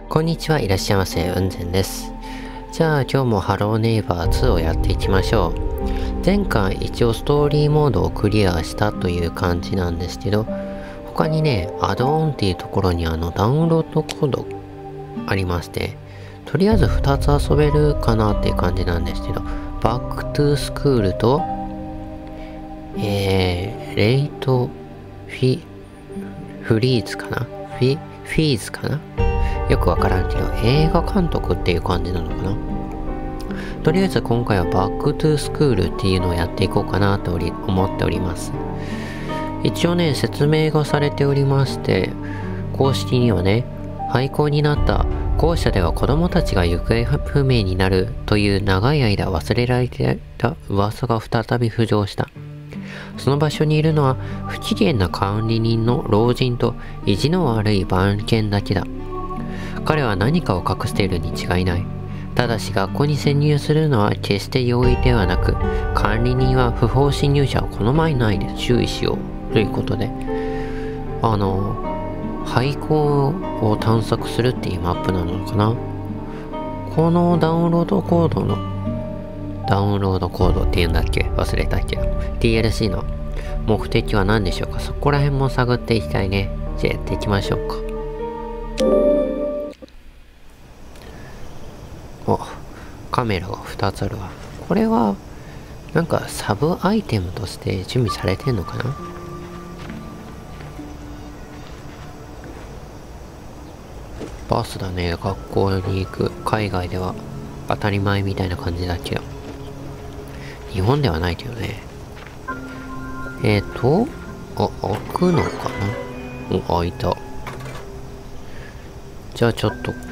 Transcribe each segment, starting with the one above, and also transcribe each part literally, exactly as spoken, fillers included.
こんにちは、いらっしゃいませ、うんぜんです。じゃあ今日もハローネイバーツーをやっていきましょう。前回一応ストーリーモードをクリアしたという感じなんですけど、他にね、アドオンっていうところにあのダウンロードコードありまして、とりあえずふたつ遊べるかなっていう感じなんですけど、バックトゥースクールと、えー、レイトフィ、フリーズかなフィ、フィーズかなよくわからんけど、映画監督っていう感じなのかな。とりあえず今回はバックトゥースクールっていうのをやっていこうかなと思っております。一応ね、説明がされておりまして、公式にはね、廃校になった校舎では子供たちが行方不明になるという長い間忘れられていた噂が再び浮上した。その場所にいるのは不機嫌な管理人の老人と意地の悪い番犬だけだ。彼は何かを隠しているに違いない。ただし学校に潜入するのは決して容易ではなく、管理人は不法侵入者を好まないで注意しようということで、あの、廃校を探索するっていうマップなのかな。このダウンロードコードの、ダウンロードコードっていうんだっけ忘れたけど、ディーエルシー の目的は何でしょうか。そこら辺も探っていきたいね。じゃあやっていきましょうか。お、カメラがふたつあるわ。これは、なんかサブアイテムとして準備されてんのかな。バスだね。学校に行く。海外では当たり前みたいな感じだけど。日本ではないけどね。えーと、あ、開くのかな。お、開いた。じゃあちょっと、ん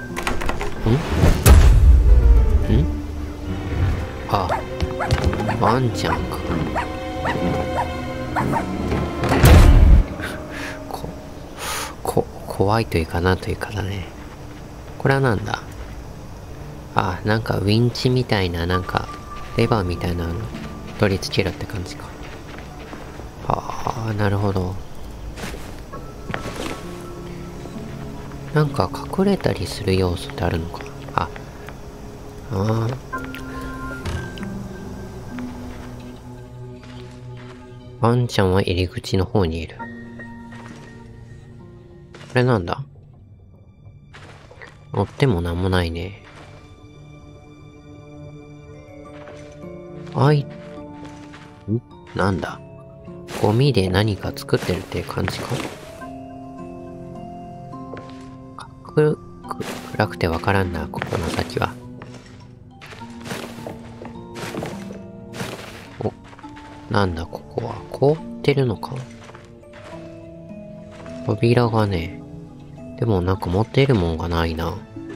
んあ、ワンちゃんか。こ、こ、怖いというかなというかだね。これはなんだ。あ、なんかウィンチみたいな、なんか、レバーみたいなの取り付けるって感じか。はあ、なるほど。なんか隠れたりする要素ってあるのか。あ、ああ。ワンちゃんは入り口の方にいる。これなんだ？乗ってもなんもないね。あい、んなんだ？ゴミで何か作ってるって感じか？く、く、暗くてわからんな、ここの先は。お、なんだここは。凍ってるのか？扉がね、でもなんか持っているもんがないな。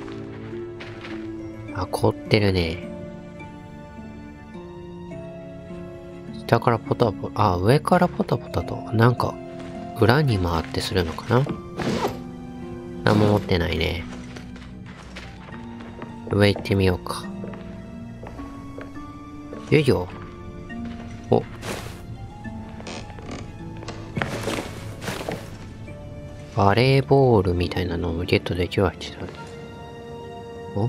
あ、凍ってるね。下からポタポタ、あ、上からポタポタと、なんか、裏に回ってするのかな？何も持ってないね。上行ってみようか。よいよ。お。バレーボールみたいなのをゲットできるわけだね。お？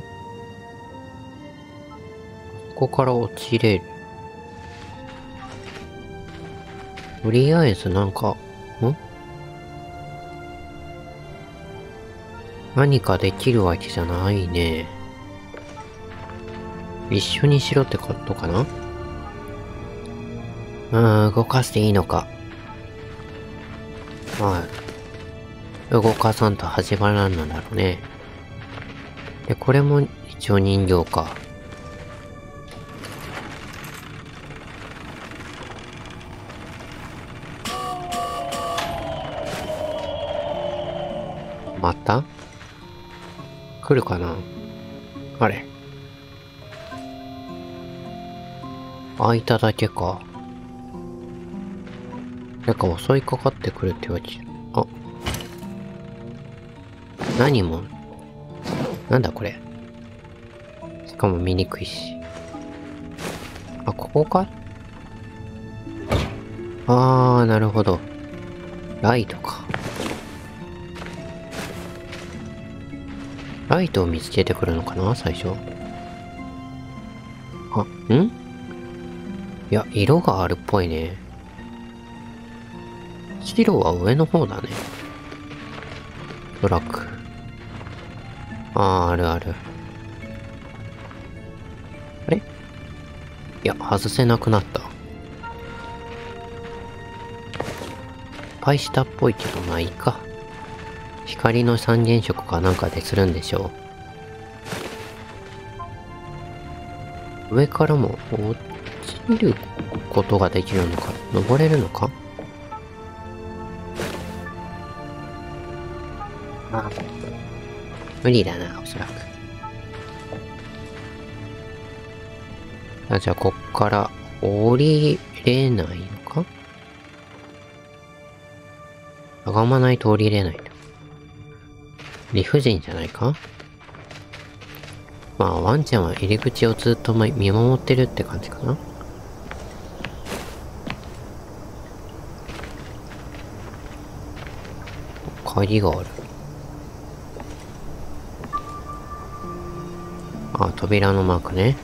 ここから落ちれる。とりあえずなんか、ん？何かできるわけじゃないね。一緒にしろってことかな？うーん、動かしていいのか。まあ、動かさんと始まらんのだろうね。で、これも一応人形か。また？来るかな？あれ？開いただけか。なんか襲いかかってくるってわけ。あ。何も。なんだこれ。しかも見にくいし。あ、ここか？あー、なるほど。ライトか。 ライトを見つけてくるのかな最初。あ、んいや、色があるっぽいね。白は上の方だね。トラック。あー、あるある。あれいや、外せなくなった。パイしたっぽいけど、まあいいか。光の三原色かなんかでするんでしょう。上からも落ちることができるのか、登れるのか。あ、無理だな、おそらく。あ、じゃあ、こっから降りれないのか。かがまないと降りれないんだ。理不尽じゃないか。まあ、ワンちゃんは入り口をずっと見守ってるって感じかな。鍵がある。あ、扉のマークね。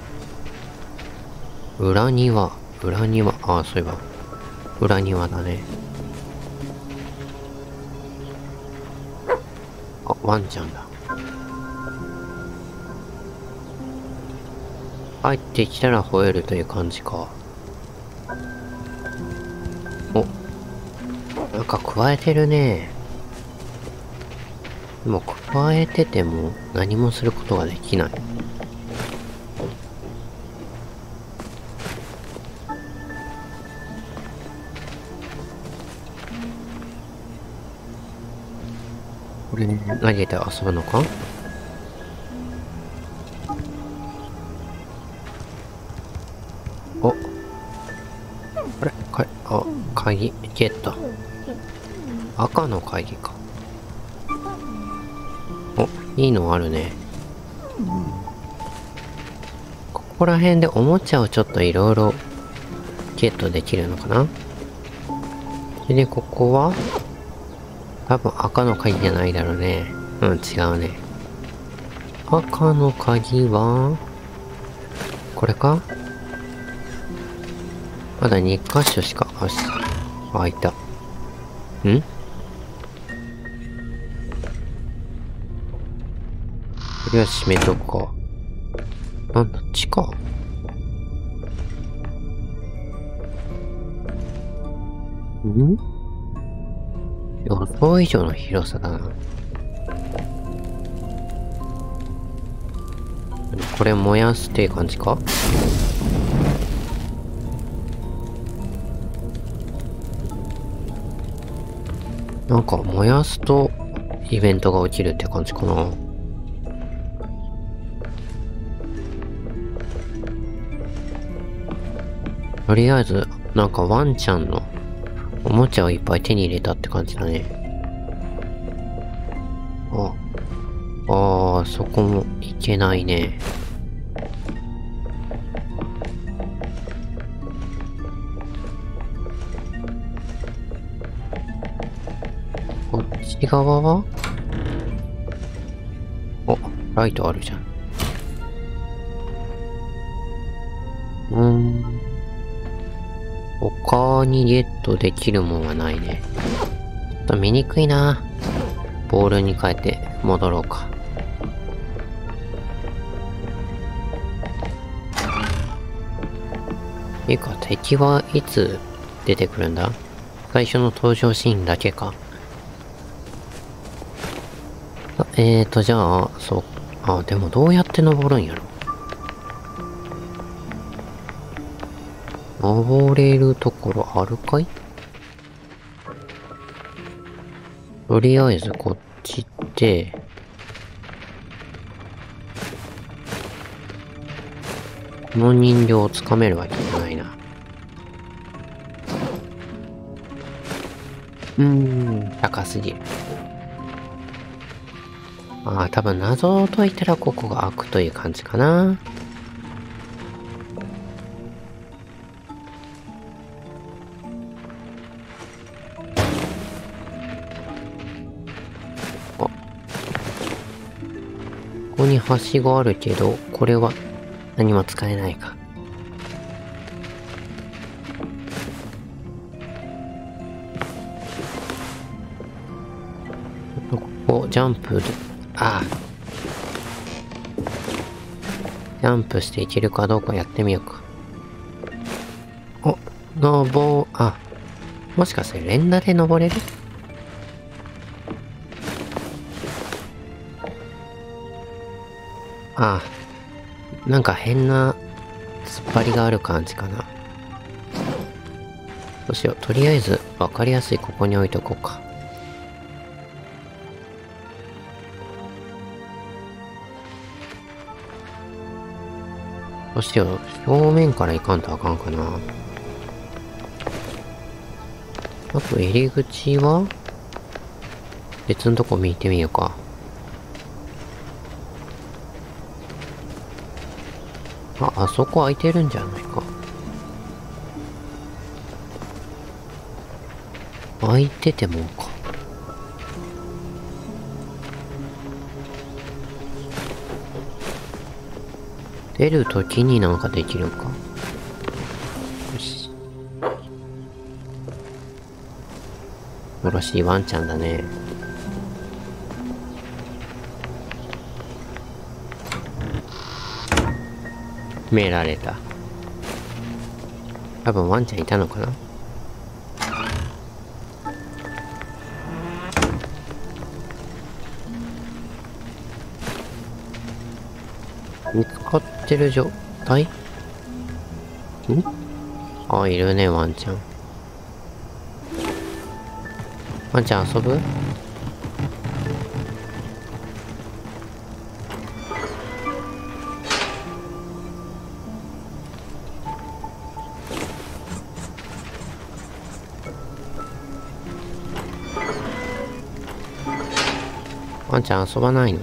裏庭。裏庭。あ、そういえば。裏庭だね。あ、ワンちゃんだ。入ってきたら吠えるという感じか。お。なんか加えてるね。でも加えてても何もすることができない。これ投げて遊ぶのか。お。あれか、あ、鍵、ゲット。赤の鍵か。お、いいのあるね。ここら辺でおもちゃをちょっといろいろゲットできるのかな。で、ここは多分赤の鍵じゃないだろうね。うん、違うね。赤の鍵は、これか。まだに箇所しか、あ、開いた。ん？とりあえず閉めとくか。なんだ、地下？ん？予想以上の広さだな。これ燃やすって感じか？なんか燃やすとイベントが起きるって感じかな。とりあえず、なんかワンちゃんのおもちゃをいっぱい手に入れたって感じだね。あ、ああ、そこも行けないね。こっち側は？お、ライトあるじゃん。うーん。他にゲットできるもんはないね。ちょっと見にくいな。ボールに変えて戻ろうか。ていうか、敵はいつ出てくるんだ？最初の登場シーンだけか。あ、えーと、じゃあ、そう。あ、でもどうやって登るんやろ。登れるところあるかい？とりあえずこっち行って、この人形をつかめるわけじゃないな。うーん、高すぎる。ああ、多分謎を解いたらここが開くという感じかな。 ここにはしごあるけど、これは何も使えないか。ここ、ジャンプで、ああ。ジャンプしていけるかどうかやってみようか。お、のぼ、あ、もしかして連打で登れる？ああ、なんか変な突っ張りがある感じかな。どうしよう。とりあえず分かりやすいここに置いとこうか。どうしよう。表面から行かんとあかんかな。あと入り口は別のとこ見てみようか。あ、あそこ開いてるんじゃないか。開いててもか。出るときになんかできるんか。よし。よろしいワンちゃんだね。められた。多分ワンちゃんいたのかな。見つかってる状態？ん？あ、いるね、ワンちゃん。ワンちゃん遊ぶ？ワンちゃん遊ばないの？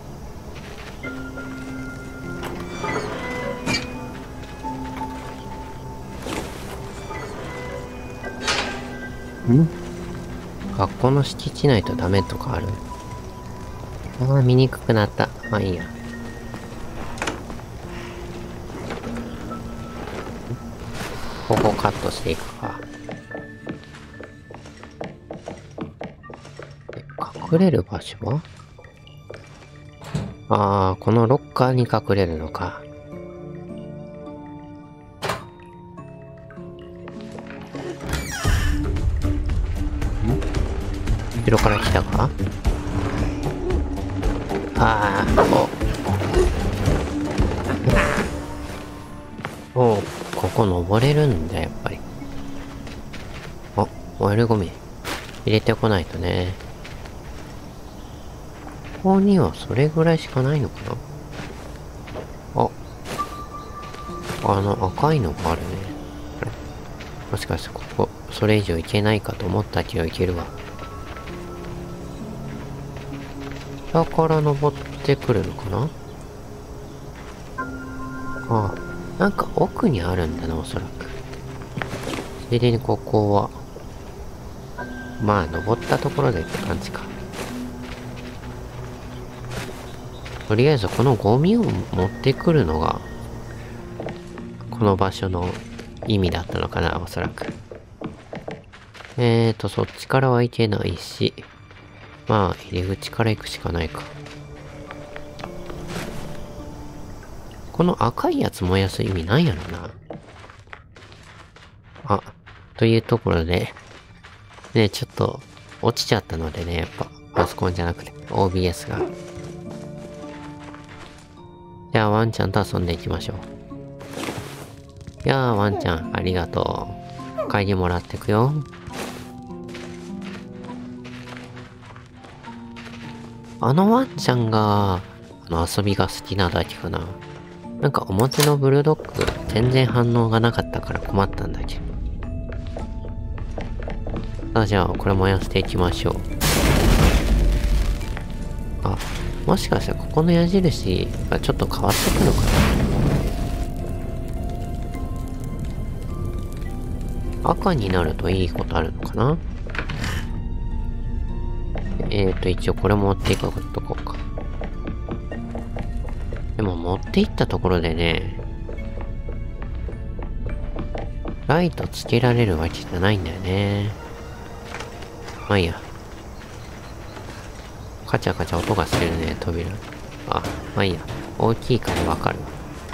ん？学校の敷地内とダメとかある？ああ、見にくくなった。まあいいや。ここカットしていくか。隠れる場所は？ああ、このロッカーに隠れるのか。後ろから来たか？ああ、お。おう、ここ登れるんだ、やっぱり。あ、オイルゴミ。入れてこないとね。ここにはそれぐらいしかないのかな？あ。あの赤いのがあるね。あれ？もしかしてここ、それ以上いけないかと思ったけどいけるわ。下から登ってくるのかな？ああ、なんか奥にあるんだな、おそらく。ついでにここは、まあ、登ったところでって感じか。とりあえずこのゴミを持ってくるのが、この場所の意味だったのかな、おそらく。えーと、そっちからはいけないし、まあ、入り口から行くしかないか。この赤いやつ燃やす意味ないやろな。あ、というところで、ね、ちょっと、落ちちゃったのでね、やっぱ、パソコンじゃなくて、オービーエス が。じゃあ、ワンちゃんと遊んでいきましょう。いやー、ワンちゃん、ありがとう。帰りもらってくよ。あのワンちゃんが、あの遊びが好きなだけかな。なんか表のブルドッグ、全然反応がなかったから困ったんだけど。さあ、じゃあ、これ燃やしていきましょう。あ、もしかしたらここの矢印がちょっと変わってくのかな？赤になるといいことあるのかな？えーと、一応これ持っていくとこうか。 でも持っていったところでね、ライトつけられるわけじゃないんだよね。まあいいや。カチャカチャ音がしてるね、扉。あ、まあいいや。大きいからわかるわ。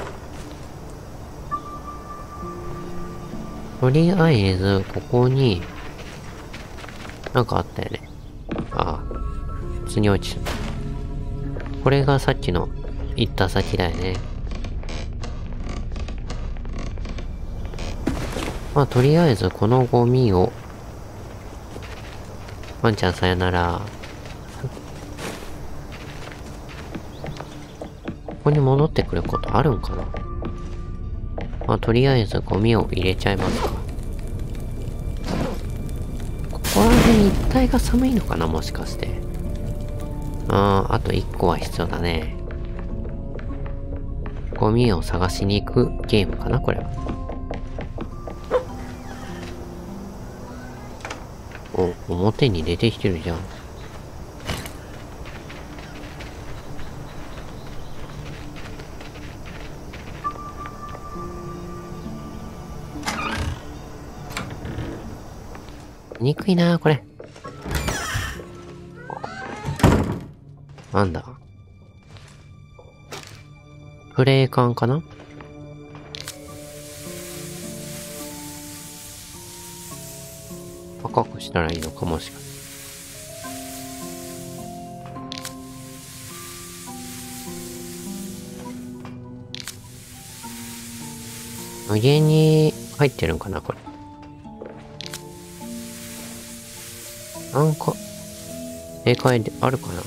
とりあえず、ここに、なんかあったよね。ああ、次落ちた。これがさっきの行った先だよね。まあ、とりあえずこのゴミを、ワンちゃんさよなら。ここに戻ってくることあるんかな。まあ、とりあえずゴミを入れちゃいますか。ここら辺一帯が寒いのかな、もしかして。ああ、あと一個は必要だね。ゴミを探しに行くゲームかな、これは。お、表に出てきてるじゃん。憎いなー、これ。なんだ。プレイ缶かな？赤くしたらいいのかもしれない。無限に入ってるんかな、これ。なんか、正解であるかな。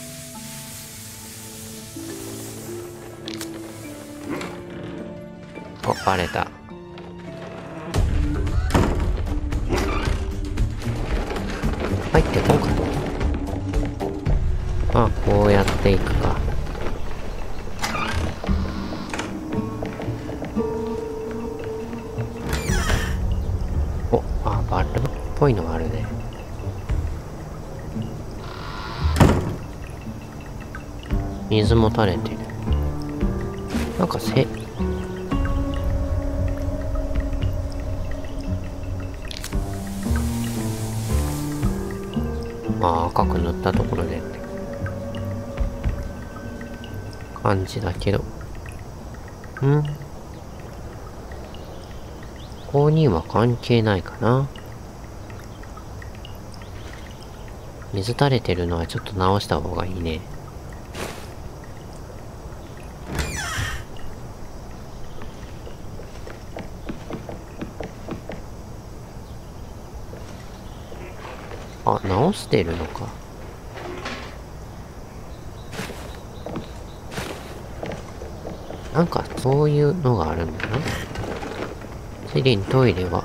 あ、バレた。入ってこんかな。あ、こうやっていくか。お、あ、バルブっぽいのがあるね。水も垂れてる。なんかせ、まあ赤く塗ったところでって感じだけど。ん？ここには関係ないかな。水垂れてるのはちょっと直した方がいいね。あ、直してるのか。なんかそういうのがあるんだな。次にトイレは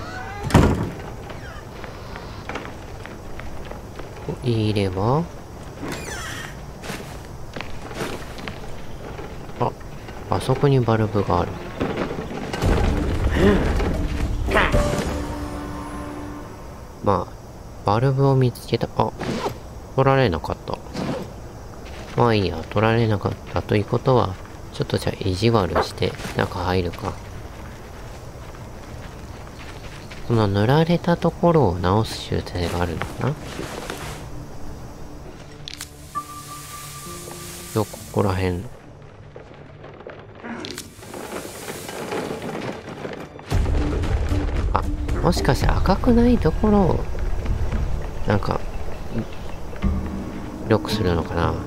入れば、あ、あそこにバルブがある。まあバルブを見つけた。あ、取られなかった。まあいいや、取られなかったということは、ちょっとじゃあ意地悪して中入るか。この塗られたところを直す修正があるのかな。どここら辺。あ、もしかして赤くないところをなんかロックするのかな。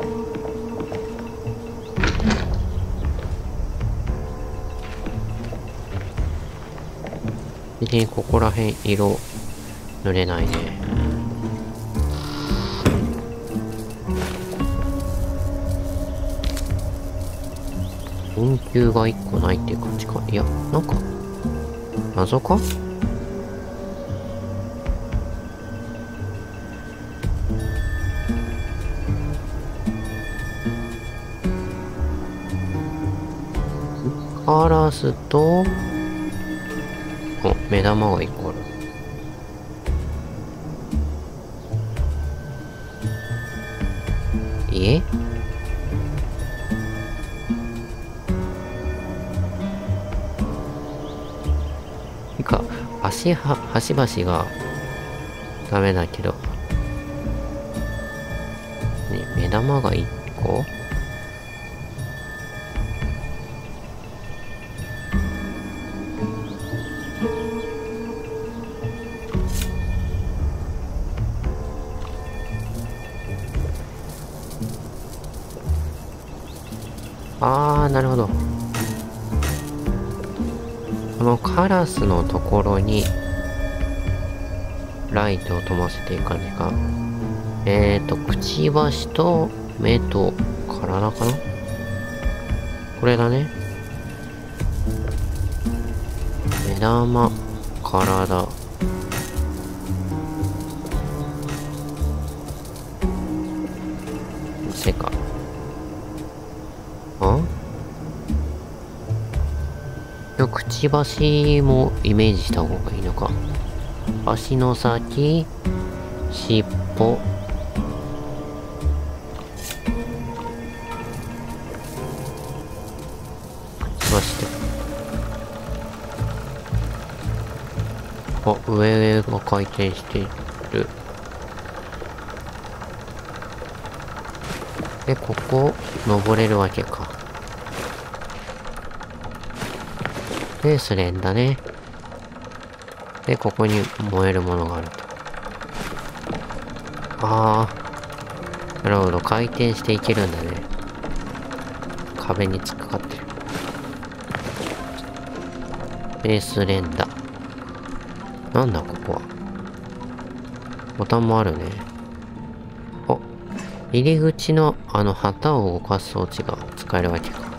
で、ここら辺色塗れないね。電球がいっこないっていう感じか。いや、なんか謎か。カラスと、お、目玉がいっこある。え？ 端は、端々がダメだけど。ね、目玉がいっこ？あー、なるほど。このカラスのところにライトを灯せていく感じか。えーと、くちばしと目と体かな？これだね。目玉、体。背か。あ？くちばしもイメージした方がいいのか。足の先、尻尾。くちばしって。あ、上が回転している。で、ここ、登れるわけか。で、スレンだね。で、ここに燃えるものがあると。ああ。なるほど。回転していけるんだね。壁に突っかかってる。で、スレンだ。なんだ、ここは。ボタンもあるね。お。入り口の、あの、旗を動かす装置が使えるわけか。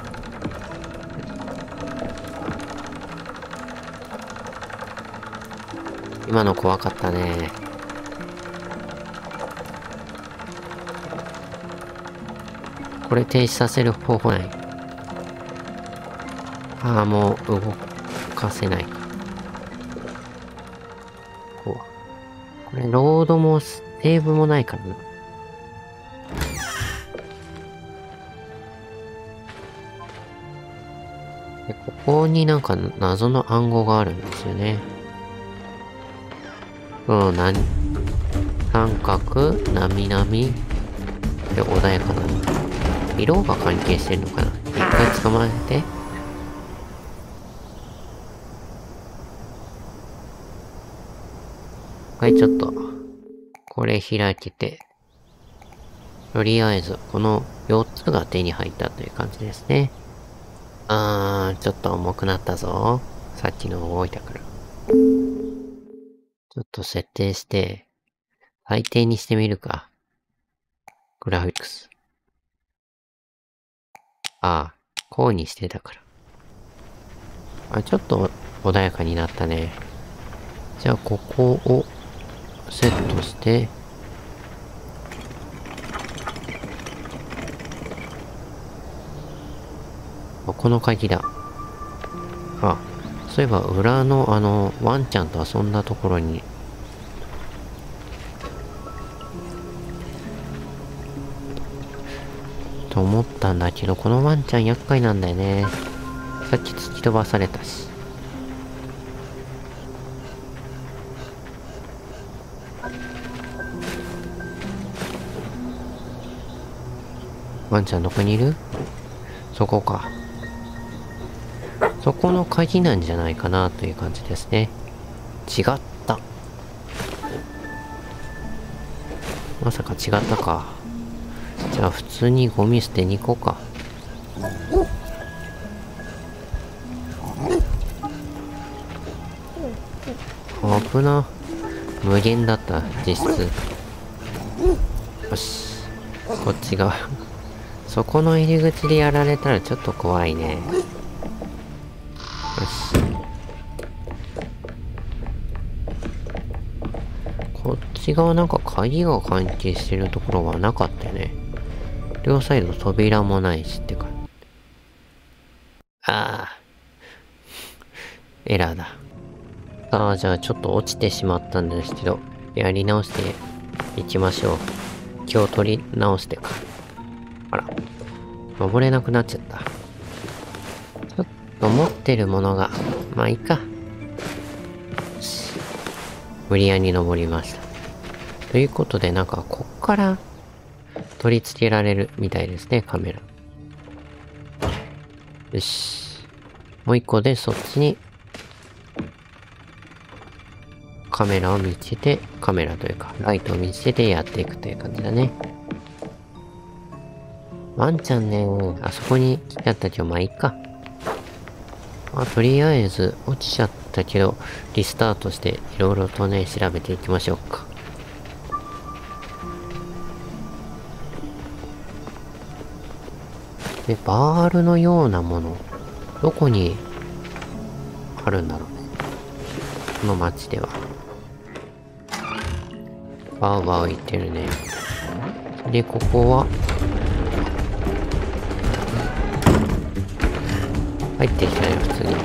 今の怖かったね。これ停止させる方法ない？ああ、もう動かせないか。こう。これ、ロードもセーブもないからな。で、ここになんか謎の暗号があるんですよね。うん、なに、三角、なみなみ、で、穏やかな。色が関係してるのかな？一回捕まえて。はい、ちょっと、これ開けて、とりあえず、このよっつが手に入ったという感じですね。あー、ちょっと重くなったぞ。さっきの動いたから。ちょっと設定して、最低にしてみるか。グラフィックス。ああ、こうにしてたから。あ、ちょっと穏やかになったね。じゃあ、ここをセットして、この鍵だ。あ、そういえば裏のあの、ワンちゃんと遊んだところに、と思ったんだけど、このワンちゃん厄介なんだよね。さっき突き飛ばされたし。ワンちゃんどこにいる？そこか。そこの鍵なんじゃないかなという感じですね。違った。まさか違ったか。じゃあ普通にゴミ捨てに行こうか。危な。無限だった、実質。よし。こっち側。そこの入り口でやられたらちょっと怖いね。よし。こっち側なんか鍵が関係してるところはなかったよね。両サイド扉もないしってか。ああ。エラーだ。さあ、じゃあちょっと落ちてしまったんですけど、やり直していきましょう。今日取り直してか。あら。登れなくなっちゃった。ちょっと持ってるものが、まあいいか。 無理やり登りました。ということで、なんか、こっから、取り付けられるみたいですね、カメラ。よし。もう一個で、そっちに、カメラを見つけて、カメラというか、ライトを見つけてやっていくという感じだね。ワンちゃんね、あそこに来ちゃったけど、まあいいか。まあ、とりあえず、落ちちゃったけど、リスタートして、いろいろとね、調べていきましょうか。で、バールのようなもの、どこに、あるんだろうね。この街では。バーバー言ってるね。で、ここは、入ってきたよ、普通に。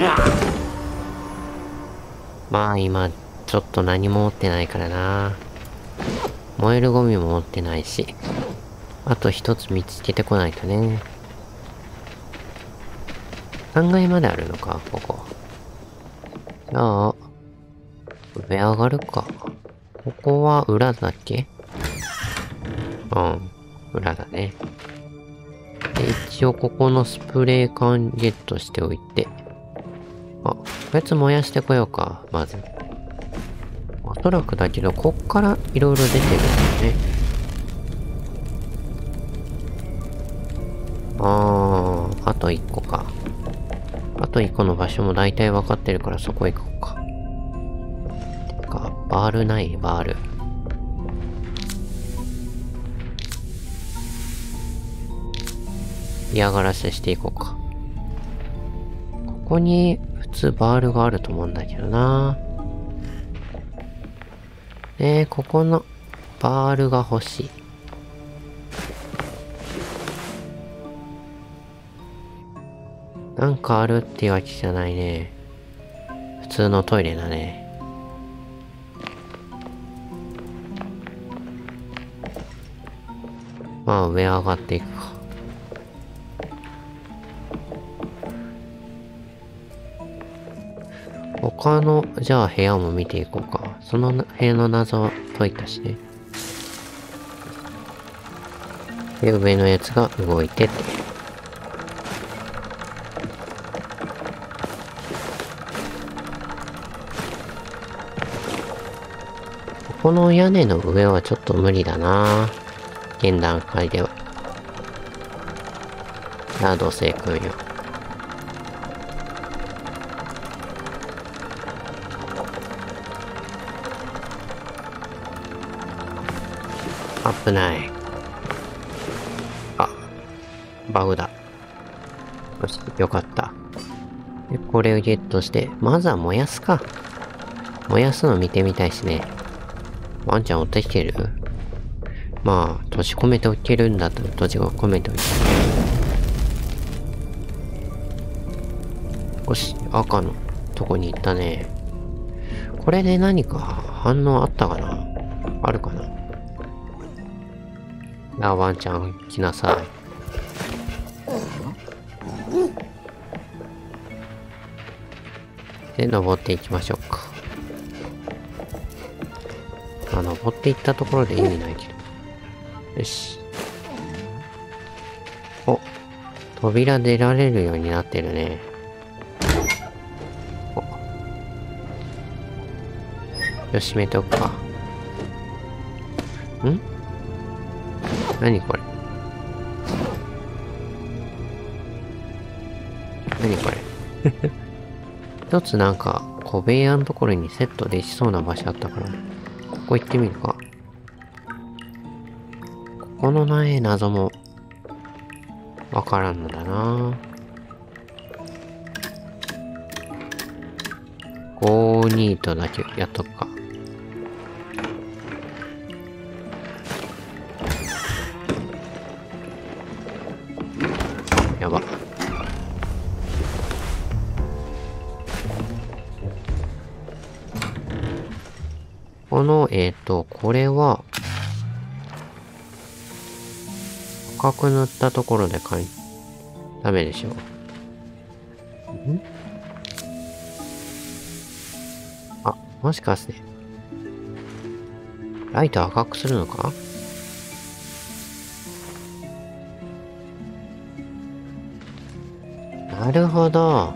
まあ今、ちょっと何も持ってないからな。燃えるゴミも持ってないし。あと一つ見つけてこないとね。さんがいまであるのか、ここ。じゃあ、上上がるか。ここは裏だっけ？うん、裏だね。で、一応ここのスプレー缶ゲットしておいて。あ、こやつ燃やしてこようか、まず。おそらくだけど、こっからいろいろ出てるんだよね。あー、あと一個か。あと一個の場所も大体分かってるからそこ行こうか。てか、バールないバール。嫌がらせしていこうか。ここに普通バールがあると思うんだけどな。えー、ここのバールが欲しい。なんかあるっていうわけじゃないね。普通のトイレだね。まあ上上がっていくか。他の、じゃあ部屋も見ていこうか。その部屋の謎は解いたしね。で、上のやつが動いてて。ここの屋根の上はちょっと無理だな。現段階では。さあ、土星くんよ。危ない。あ、バグだ。よし、よかった。で、これをゲットして、まずは燃やすか。燃やすの見てみたいしね。ワンちゃん追ってきてる？まあ、閉じ込めておけるんだったら閉じ込めておいて。よし、赤のとこに行ったね。これで何か反応あったかな？あるかな？ああ、ワンちゃん、来なさい。で、登っていきましょうか。まあ、登っていったところで意味ないけど。よし。お、扉出られるようになってるね。お。よし、閉めておくか。ん？何これ？何これ？一つなんか、小部屋のところにセットできそうな場所あったから、ここ行ってみるか。ここのない謎も、わからんのだな。ごニートだけやっとくか。やば。この、えっと、これは、赤く塗ったところでかい、ダメでしょ。ん？あ、もしかして、 ライト赤くするのか？なるほど。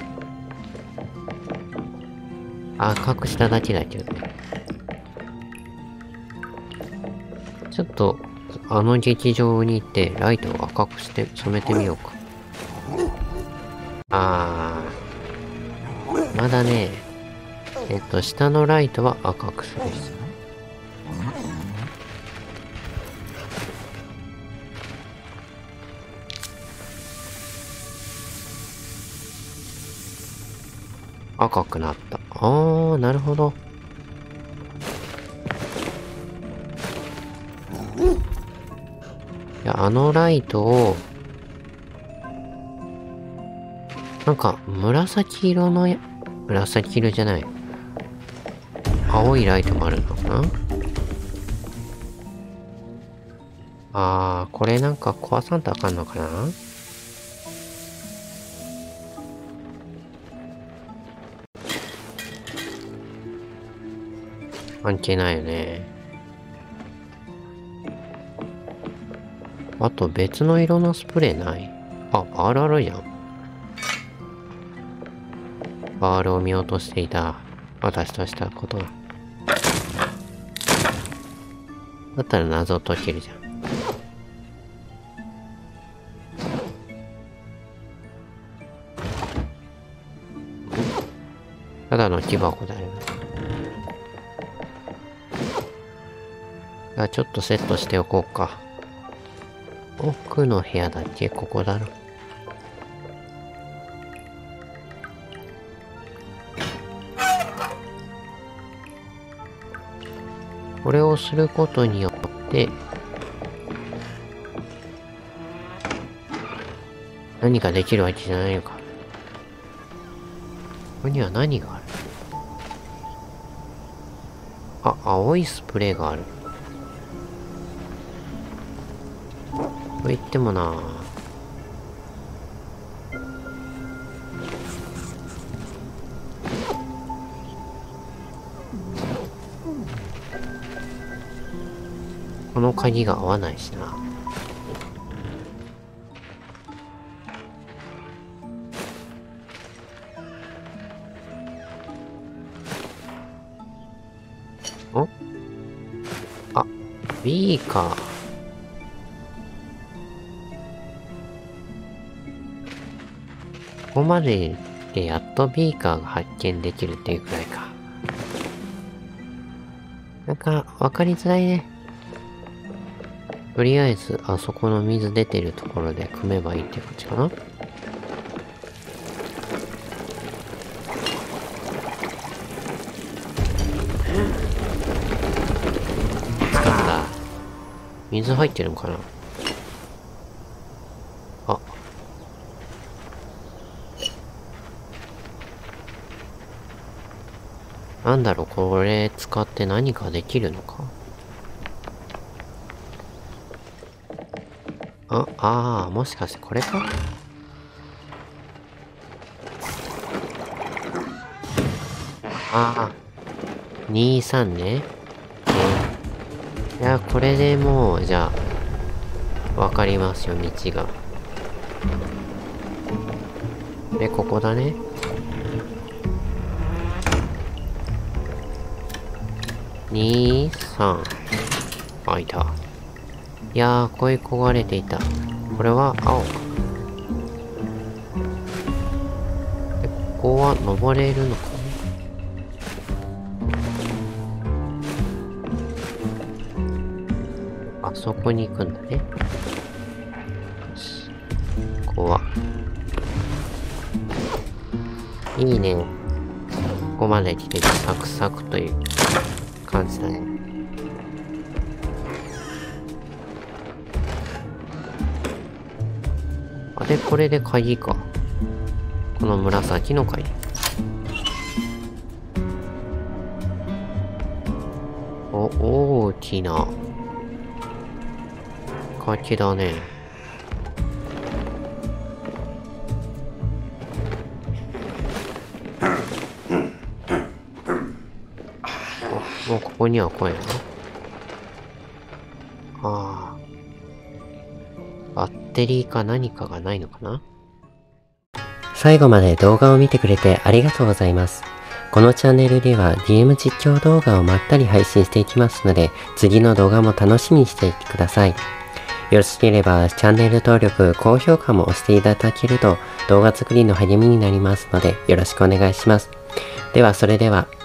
赤くしただけだけどね。ちょっと、あの劇場に行って、ライトを赤くして染めてみようか。あー。まだね、えっと、下のライトは赤くする必要。赤くなった。あー、なるほど。いや、あのライトを、なんか、紫色のや、紫色じゃない。青いライトもあるのかな？あー、これなんか壊さんとあかんのかな？関係ないよね。あと別の色のスプレーない？あ、バールあるじゃん。バールを見落としていた私としたことだ。だったら謎を解けるじゃん。ただの木箱だよね。じゃあちょっとセットしておこうか。奥の部屋だっけ？ここだろ。これをすることによって何かできるわけじゃないのか。ここには何がある？あ、青いスプレーがある。と言ってもな、この鍵が合わないしな。お？あ、ビーカー。ここまででやっとビーカーが発見できるっていうくらいか。なんか、わかりづらいね。とりあえず、あそこの水出てるところで組めばいいって感じかな。使った。水入ってるのかな？あ。なんだろう、これ使って何かできるのか？あ、ああ、もしかしてこれか？ああ、にさんね。いや、これでもう、じゃあ、わかりますよ、道が。で、ここだね。に、さん。あ、いた。いやー、恋焦がれていた。これは青か。で、ここは登れるのかな？あそこに行くんだね。よし。ここは。いいね。ここまで来てサクサクという感じだね。あれ、これで鍵か。この紫の鍵。お、大きな鍵だね。もうここには来いな。 ああ。バッテリーか何かがないのかな？ 最後まで動画を見てくれてありがとうございます。このチャンネルでは ディーエム 実況動画をまったり配信していきますので、次の動画も楽しみにしていてください。よろしければチャンネル登録、高評価も押していただけると動画作りの励みになりますのでよろしくお願いします。ではそれでは。